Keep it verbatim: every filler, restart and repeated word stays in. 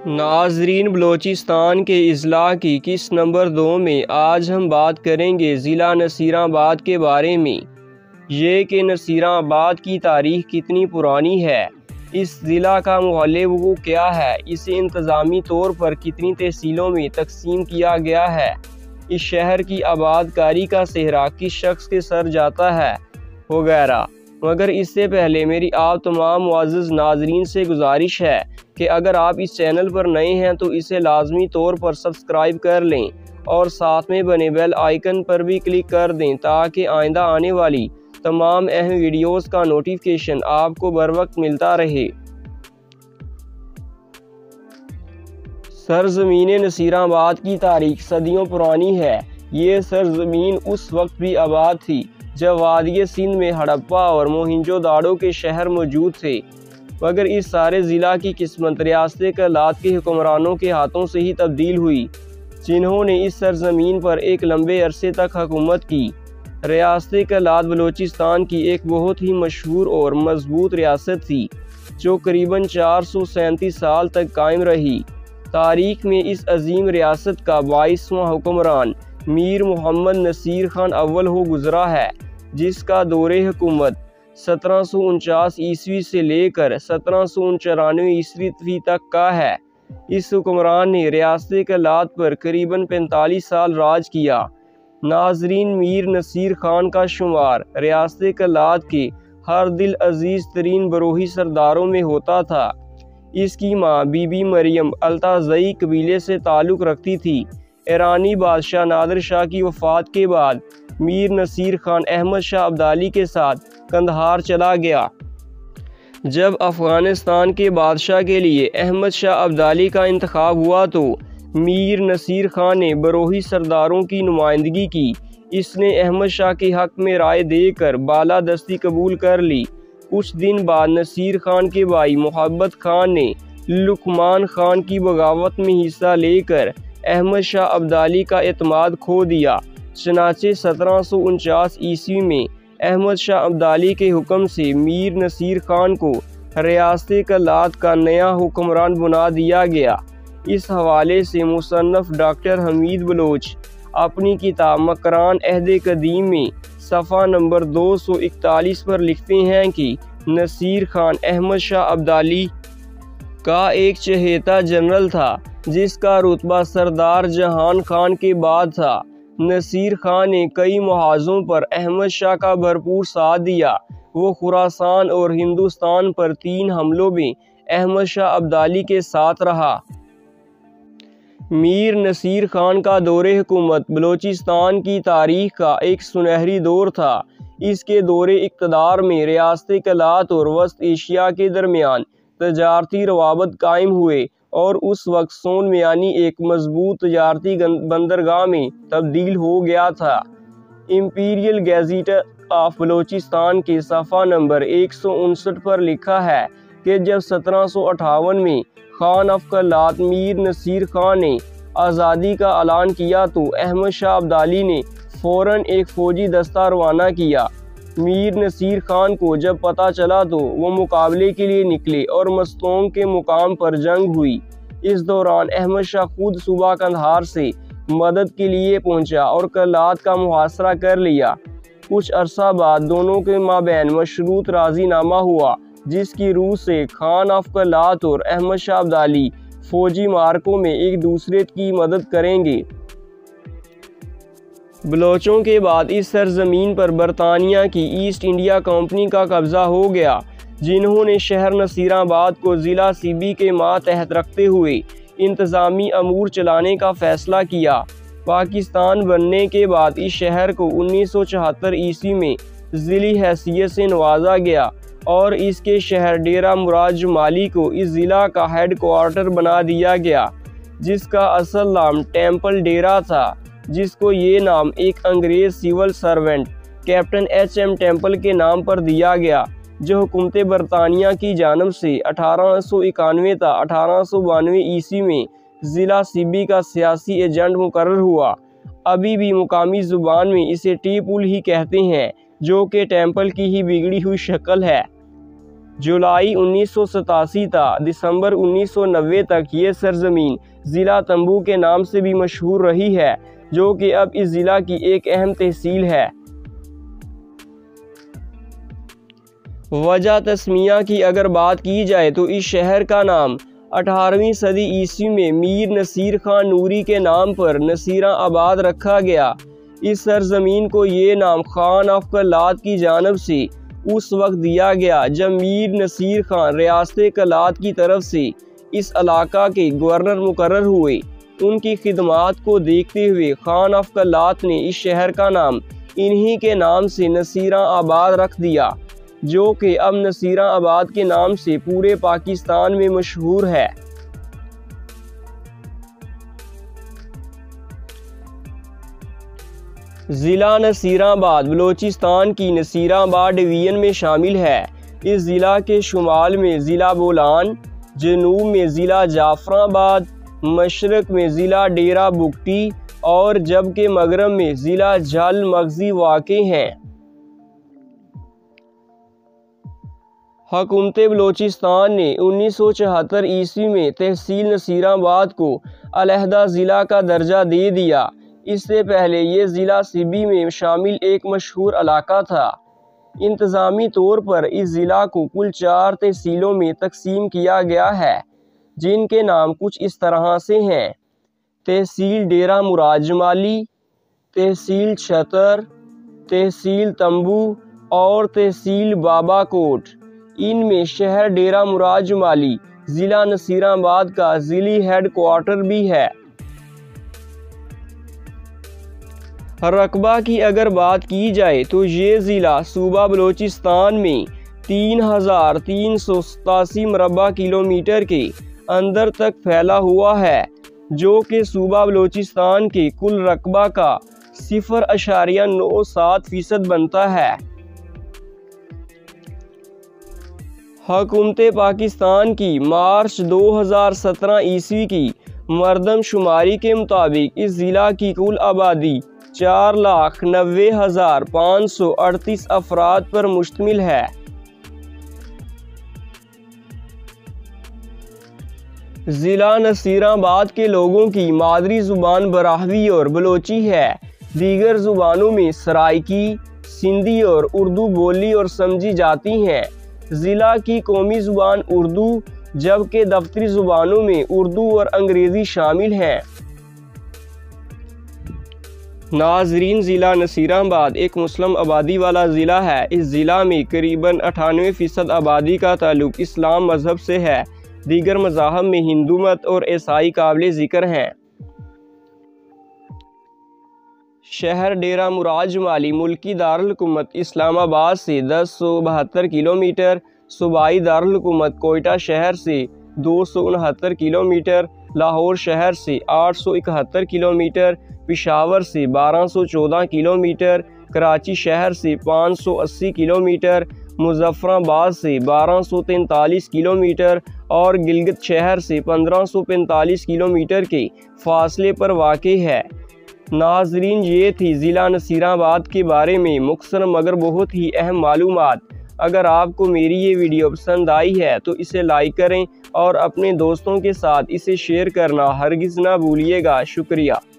नाजरीन, बलोचिस्तान के अजला की किस्त नंबर दो में आज हम बात करेंगे ज़िला नसीराबाद के बारे में। ये कि नसीराबाद की तारीख कितनी पुरानी है, इस ज़िला का मोहल्ले वो क्या है, इसे इंतज़ामी तौर पर कितनी तहसीलों में तकसीम किया गया है, इस शहर की आबादकारी का सेहरा किस शख्स के सर जाता है, वगैरह। मगर इससे पहले मेरी आप तमाम मुअज़्ज़ज़ नाज़रीन से गुजारिश है कि अगर आप इस चैनल पर नए हैं तो इसे लाजमी तौर पर सब्सक्राइब कर लें और साथ में बने बेल आइकन पर भी क्लिक कर दें ताकि आइंदा आने वाली तमाम अहम वीडियोस का नोटिफिकेशन आपको बर वक्त मिलता रहे। सरजमीन नसीराबाद की तारीख सदियों पुरानी है। ये सरजमीन उस वक्त भी आबाद थी जब वादिय सिंध में हड़प्पा और मोहिंजोदाड़ो के शहर मौजूद थे, मगर इस सारे ज़िला की किस्मत रियासत कलात के हुक्मरानों के हाथों से ही तब्दील हुई, जिन्होंने इस सरजमीन पर एक लंबे अरसे तक हुकूमत की। रियासत कलात बलोचिस्तान की एक बहुत ही मशहूर और मजबूत रियासत थी जो करीबन चार सौ सैंतीस साल तक कायम रही। तारीख में इस अजीम रियासत का बाईसवां हुक्मरान मीर मोहम्मद नसीर खान अव्वल हो गुजरा है, जिसका दौरे हुकूमत सत्रह सौ उनचास ईस्वी से लेकर सत्रह सौ चौरानवे ईस्वी तक का है। इस हुक्मरान ने रियासत कलात पर करीबन पैंतालीस साल राज किया। नाजरीन, मीर नसीर खान का शुमार रियासत कलात के हर दिल अजीज तरीन बरोही सरदारों में होता था। इसकी माँ बीबी मरियम अल्ताज़ई कबीले से ताल्लुक़ रखती थी। ईरानी बादशाह नादिर शाह की वफ़ात के बाद मीर नसीर खान अहमद शाह अब्दाली के साथ कंधार चला गया। जब अफ़गानिस्तान के बादशाह के लिए अहमद शाह अब्दाली का इंतखाब हुआ तो मीर नसीर खान ने बरोही सरदारों की नुमाइंदगी की। इसने अहमद शाह के हक़ में राय देकर बालादस्ती कबूल कर ली। कुछ दिन बाद नसीर खान के भाई मोहब्बत खान ने लुकमान खान की बगावत में हिस्सा लेकर अहमद शाह अब्दाली का एतमाद खो दिया। चनाचे सत्रह सौ उनचास ईस्वी में अहमद शाह अब्दाली के हुक्म से मीर नसीर खान को रियासत कलात का नया हुक्मरान बना दिया गया। इस हवाले से मुसन्नफ़ डॉक्टर हमीद बलोच अपनी किताब मकरान अहद कदीम में सफ़ा नंबर दो सौ इकतालीस पर लिखते हैं कि नसीर खान अहमद शाह अब्दाली का एक चहेता जनरल था, जिसका रुतबा सरदार जहान खान के बाद था। नसीर खान ने कई मुहाज़ों पर अहमद शाह का भरपूर साथ दिया। वो खुरासान और हिंदुस्तान पर तीन हमलों में अहमद शाह अब्दाली के साथ रहा। मीर नसीर खान का दौरे हुकूमत बलोचिस्तान की तारीख का एक सुनहरी दौर था। इसके दौरे इक़्तिदार में रियासत कलात और वस्त एशिया के दरमियान तजारती रवाबत कायम हुए और उस वक्त सोन मियानी एक मजबूत तजारती बंदरगाह में तब्दील हो गया था। इम्पीरियल गैजेट ऑफ बलोचिस्तान के सफ़ा नंबर एक सौ उनसठ पर लिखा है कि जब सत्रह सौ अठावन में खान ऑफ कलात मीर नसीर खान ने आज़ादी का ऐलान किया तो अहमद शाह अब्दाली ने फ़ौरन एक फ़ौजी दस्ता रवाना किया। मीर नसीर खान को जब पता चला तो वो मुकाबले के लिए निकले और मस्तोंग के मुकाम पर जंग हुई। इस दौरान अहमद शाह खुद सूबा कंधार से मदद के लिए पहुंचा और कलात का मुहासरा कर लिया। कुछ अरसा बाद दोनों के माबैन मशरूत राजीनामा हुआ, जिसकी रूह से खान ऑफ कलात और अहमद शाह अब्दाली फौजी मार्कों में एक दूसरे की मदद करेंगे। बलोचों के बाद इस सरजमीन पर बरतानिया की ईस्ट इंडिया कंपनी का कब्ज़ा हो गया, जिन्होंने शहर नसीराबाद को ज़िला सीबी के मातहत रखते हुए इंतज़ामी अमूर चलाने का फ़ैसला किया। पाकिस्तान बनने के बाद इस शहर को उन्नीस सौ चौहत्तर ईस्वी में ज़िली हैसियत से नवाजा गया और इसके शहर डेरा मुराद जुमाली को इस ज़िला का हेड क्वार्टर बना दिया गया, जिसका असल नाम टेम्पल डेरा था, जिसको ये नाम एक अंग्रेज़ civil servant captain H M Temple के नाम पर दिया गया, जो हुकूमत बरतानिया की जानब से अठारह सौ इक्यानवे था अठारह सौ बानवे ईस्वी में ज़िला सीबी का सियासी एजेंट मुकर्रर हुआ। अभी भी मुकामी ज़ुबान में इसे टी पुल ही कहते हैं, जो कि टेम्पल की ही बिगड़ी हुई शक्ल है। जुलाई उन्नीस सौ सतासी था दिसंबर उन्नीस सौ नब्बे तक ये सरजमीन ज़िला तंबू के नाम से भी मशहूर रही है, जो कि अब इस ज़िला की एक अहम तहसील है। वजह तस्मिया की अगर बात की जाए तो इस शहर का नाम अठारहवीं सदी ईस्वी में मीर नसीर खान नूरी के नाम पर नसीरा आबाद रखा गया। इस सरजमीन को ये नाम खान ऑफ कलात की जानब से उस वक्त दिया गया जब मीर नसीर खान रियासत कलात की तरफ से इस इलाका के गवर्नर मुकर्रर हुए। उनकी खिदमात को देखते हुए खान ऑफ कलात ने इस शहर का नाम इन्हीं के नाम से नसीरा आबाद रख दिया, जो कि अब नसीरा आबाद के नाम से पूरे पाकिस्तान में मशहूर है। ज़िला नसीराबाद बलोचिस्तान की नसीराबाद डिवीज़न में शामिल है। इस ज़िला के शुमाल में ज़िला बोलान, जनूब में ज़िला जाफराबाद, मशरक में ज़िला डेरा बुगटी और जबकि मगरब में ज़िला जल मगज़ी वाक़े हैं। हुकूमत बलोचिस्तान ने उन्नीस सौ चौहत्तर ईस्वी में तहसील नसीराबाद को अलहदा ज़िला का दर्जा दे दिया। इससे पहले ये ज़िला सिबी में शामिल एक मशहूर इलाका था। इंतज़ामी तौर पर इस ज़िला को कुल चार तहसीलों में तकसीम किया गया है, जिनके नाम कुछ इस तरह से हैं: तहसील डेरा मुराद जमाली, तहसील छतर, तहसील तंबू और तहसील बाबाकोट। इनमें शहर डेरा मुराद जमाली ज़िला नसीराबाद का ज़िली हेड क्वार्टर भी है। रकबा की अगर बात की जाए तो ये ज़िला सूबा बलोचिस्तान में तीन हज़ार तीन सौ सतासी मरबा किलोमीटर के अंदर तक फैला हुआ है, जो कि सूबा बलोचिस्तान के कुल रकबा का सिफर अशारिया नौ सात फीसद बनता है। हुकूमत पाकिस्तान की मार्च दो हज़ार सत्रह ईस्वी की मरदमशुमारी के मुताबिक इस ज़िला की कुल आबादी चार लाख नब्बे हज़ार पाँच सौ अड़तीस अफराद पर मुश्तमिल है। ज़िला नसीराबाद के लोगों की मादरी ज़ुबान बराहवी और बलोची है। दीगर ज़ुबानों में सराइकी, सिंधी और उर्दू बोली और समझी जाती हैं। ज़िला की कौमी ज़ुबान उर्दू, जबकि दफ्तरी ज़ुबानों में उर्दू और अंग्रेज़ी शामिल हैं। नाजरीन, ज़िला नसीराबाद एक मुस्लिम आबादी वाला ज़िला है। इस ज़िला में करीबन अठानवे फ़ीसद आबादी का ताल्लुक इस्लाम मज़हब से है। दीगर मज़ाहब में हिंदू मत और ईसाई काबिल ज़िक्र हैं। शहर डेरा मुराद जमाली मुल्की दारुल हुकूमत इस्लामाबाद से दस सौ बहत्तर किलोमीटर, सूबाई दारुल हुकूमत कोयटा शहर से दो सौ उनहत्तर किलोमीटर, लाहौर शहर से आठ सौ इकहत्तर किलोमीटर, पेशावर से बारह सौ चौदह किलोमीटर, कराची शहर से पाँच सौ अस्सी किलोमीटर, मुजफ्फराबाद से बारह सौ तैंतालीस किलोमीटर और गिलगित शहर से पंद्रह सौ पैंतालीस किलोमीटर के फासले पर वाक़ई है। नाजरीन, ये थी ज़िला नसीराबाद के बारे में मुख्तसर मगर बहुत ही अहम मालूमात। अगर आपको मेरी ये वीडियो पसंद आई है तो इसे लाइक करें और अपने दोस्तों के साथ इसे शेयर करना हरगिज़ ना भूलिएगा। शुक्रिया।